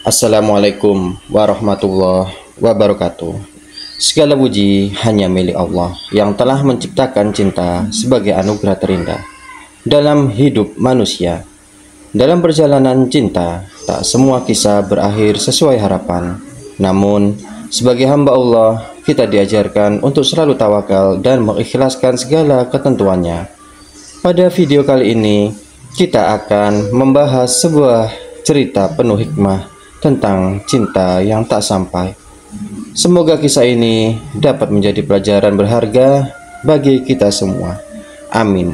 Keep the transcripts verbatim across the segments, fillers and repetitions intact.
Assalamualaikum warahmatullahi wabarakatuh. Segala puji hanya milik Allah yang telah menciptakan cinta sebagai anugerah terindah dalam hidup manusia. Dalam perjalanan cinta, tak semua kisah berakhir sesuai harapan. Namun, sebagai hamba Allah, kita diajarkan untuk selalu tawakal dan mengikhlaskan segala ketentuannya. Pada video kali ini, kita akan membahas sebuah cerita penuh hikmah tentang cinta yang tak sampai. Semoga kisah ini dapat menjadi pelajaran berharga bagi kita semua. Amin.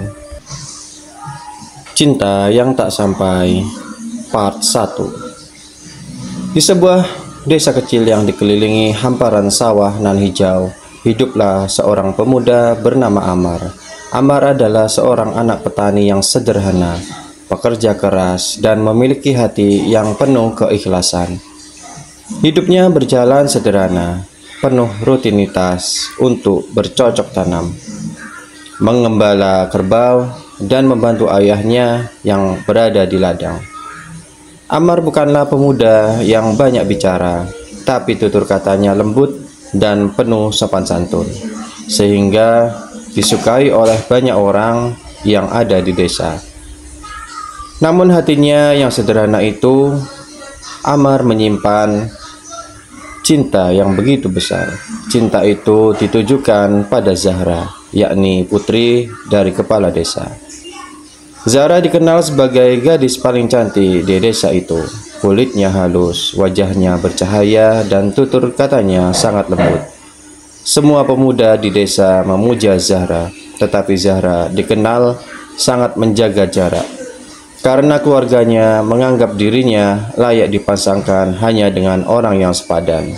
Cinta yang tak sampai, part satu. Di sebuah desa kecil yang dikelilingi hamparan sawah nan hijau, hiduplah seorang pemuda bernama Amar. Amar adalah seorang anak petani yang sederhana, pekerja keras, dan memiliki hati yang penuh keikhlasan. Hidupnya berjalan sederhana, penuh rutinitas untuk bercocok tanam, mengembala kerbau, dan membantu ayahnya yang berada di ladang. Amar bukanlah pemuda yang banyak bicara, tapi tutur katanya lembut dan penuh sopan santun, sehingga disukai oleh banyak orang yang ada di desa. Namun hatinya yang sederhana itu, Amar menyimpan cinta yang begitu besar. Cinta itu ditujukan pada Zahra, yakni putri dari kepala desa. Zahra dikenal sebagai gadis paling cantik di desa itu. Kulitnya halus, wajahnya bercahaya, dan tutur katanya sangat lembut. Semua pemuda di desa memuja Zahra, tetapi Zahra dikenal sangat menjaga jarak, karena keluarganya menganggap dirinya layak dipasangkan hanya dengan orang yang sepadan.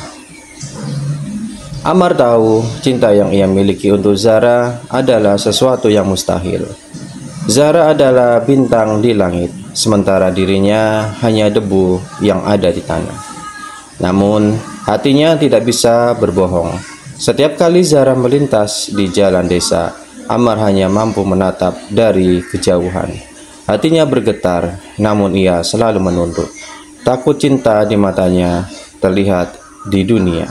Amar tahu cinta yang ia miliki untuk Zahra adalah sesuatu yang mustahil. Zahra adalah bintang di langit, sementara dirinya hanya debu yang ada di tanah. Namun, hatinya tidak bisa berbohong. Setiap kali Zahra melintas di jalan desa, Amar hanya mampu menatap dari kejauhan. Hatinya bergetar, namun ia selalu menunduk. Takut cinta di matanya terlihat di dunia.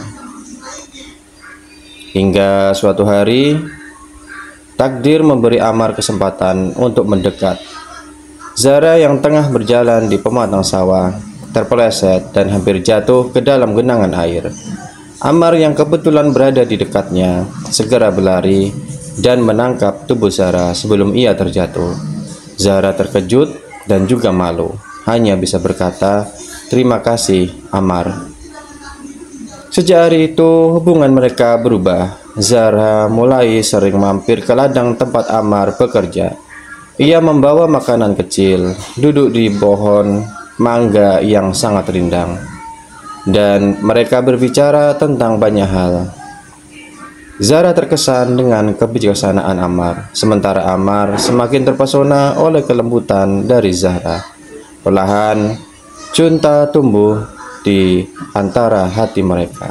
Hingga suatu hari, takdir memberi Amar kesempatan untuk mendekat. Zahra yang tengah berjalan di pematang sawah terpeleset dan hampir jatuh ke dalam genangan air. Amar yang kebetulan berada di dekatnya segera berlari dan menangkap tubuh Zahra sebelum ia terjatuh. Zahra terkejut dan juga malu, hanya bisa berkata, "Terima kasih, Amar." Sejak hari itu hubungan mereka berubah. Zahra mulai sering mampir ke ladang tempat Amar bekerja. Ia membawa makanan kecil, duduk di pohon mangga yang sangat rindang, dan mereka berbicara tentang banyak hal. Zahra terkesan dengan kebijaksanaan Amar, sementara Amar semakin terpesona oleh kelembutan dari Zahra. Perlahan, cinta tumbuh di antara hati mereka.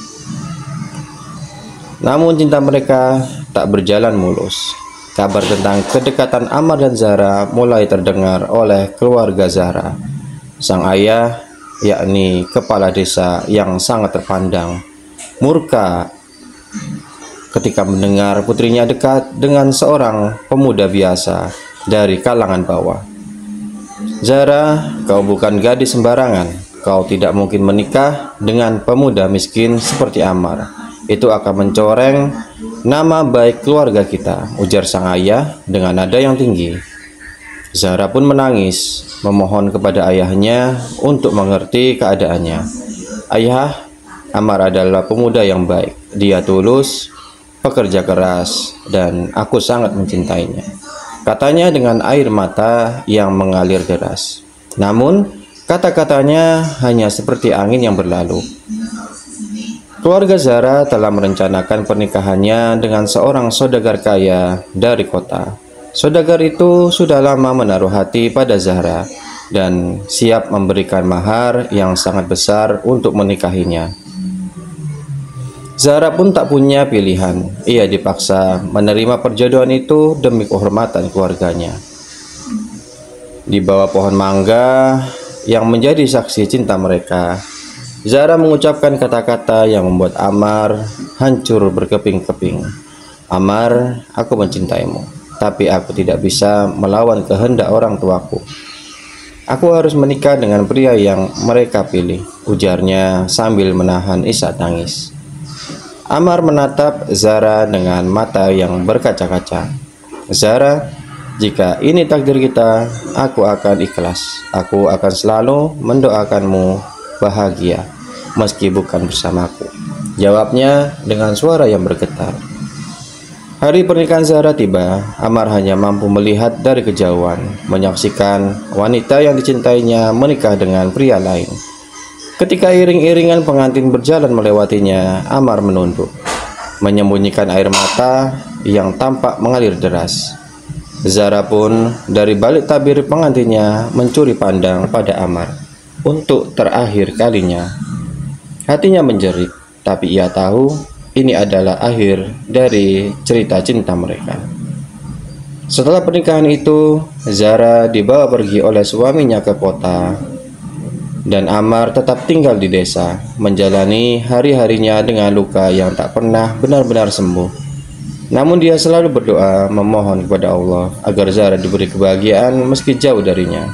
Namun cinta mereka tak berjalan mulus. Kabar tentang kedekatan Amar dan Zahra mulai terdengar oleh keluarga Zahra. Sang ayah, yakni kepala desa yang sangat terpandang, murka ketika mendengar putrinya dekat dengan seorang pemuda biasa dari kalangan bawah. "Zahra, kau bukan gadis sembarangan. Kau tidak mungkin menikah dengan pemuda miskin seperti Amar. Itu akan mencoreng nama baik keluarga kita," ujar sang ayah dengan nada yang tinggi. Zahra pun menangis, memohon kepada ayahnya untuk mengerti keadaannya. "Ayah, Amar adalah pemuda yang baik. Dia tulus, pekerja keras, dan aku sangat mencintainya," katanya dengan air mata yang mengalir deras. Namun, kata-katanya hanya seperti angin yang berlalu. Keluarga Zahra telah merencanakan pernikahannya dengan seorang saudagar kaya dari kota. Saudagar itu sudah lama menaruh hati pada Zahra dan siap memberikan mahar yang sangat besar untuk menikahinya. Zahra pun tak punya pilihan. Ia dipaksa menerima perjodohan itu demi kehormatan keluarganya. Di bawah pohon mangga, yang menjadi saksi cinta mereka. Zara mengucapkan kata-kata yang membuat Ammar hancur berkeping-keping. "Ammar, aku mencintaimu, tapi aku tidak bisa melawan kehendak orang tuaku. Aku harus menikah dengan pria yang mereka pilih," ujarnya sambil menahan isak tangis. Ammar menatap Zara dengan mata yang berkaca-kaca. "Zara, jika ini takdir kita, aku akan ikhlas. Aku akan selalu mendoakanmu bahagia, meski bukan bersamaku," jawabnya dengan suara yang bergetar. Hari pernikahan Zara tiba. Ammar hanya mampu melihat dari kejauhan, menyaksikan wanita yang dicintainya menikah dengan pria lain. Ketika iring-iringan pengantin berjalan melewatinya, Ammar menunduk, menyembunyikan air mata yang tampak mengalir deras. Zara pun dari balik tabir pengantinnya mencuri pandang pada Ammar untuk terakhir kalinya. Hatinya menjerit, tapi ia tahu ini adalah akhir dari cerita cinta mereka. Setelah pernikahan itu, Zara dibawa pergi oleh suaminya ke kota, dan Ammar tetap tinggal di desa, menjalani hari-harinya dengan luka yang tak pernah benar-benar sembuh. Namun dia selalu berdoa memohon kepada Allah agar Zara diberi kebahagiaan meski jauh darinya.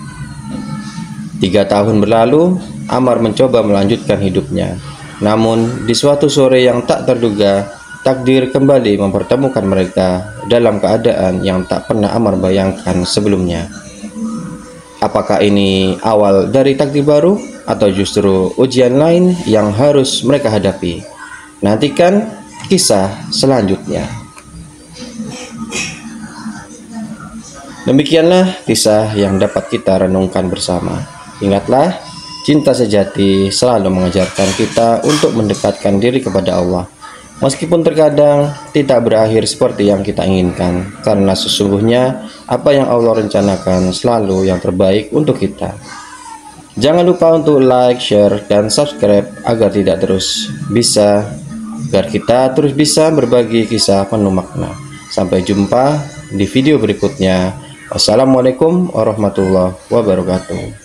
Tiga tahun berlalu, Ammar mencoba melanjutkan hidupnya. Namun di suatu sore yang tak terduga, takdir kembali mempertemukan mereka dalam keadaan yang tak pernah Ammar bayangkan sebelumnya. Apakah ini awal dari takdir baru atau justru ujian lain yang harus mereka hadapi? Nantikan kisah selanjutnya. Demikianlah kisah yang dapat kita renungkan bersama. Ingatlah, cinta sejati selalu mengajarkan kita untuk mendekatkan diri kepada Allah, meskipun terkadang tidak berakhir seperti yang kita inginkan, karena sesungguhnya apa yang Allah rencanakan selalu yang terbaik untuk kita. Jangan lupa untuk like, share, dan subscribe agar tidak terus bisa agar kita terus bisa berbagi kisah penuh makna. Sampai jumpa di video berikutnya. Wassalamualaikum warahmatullahi wabarakatuh.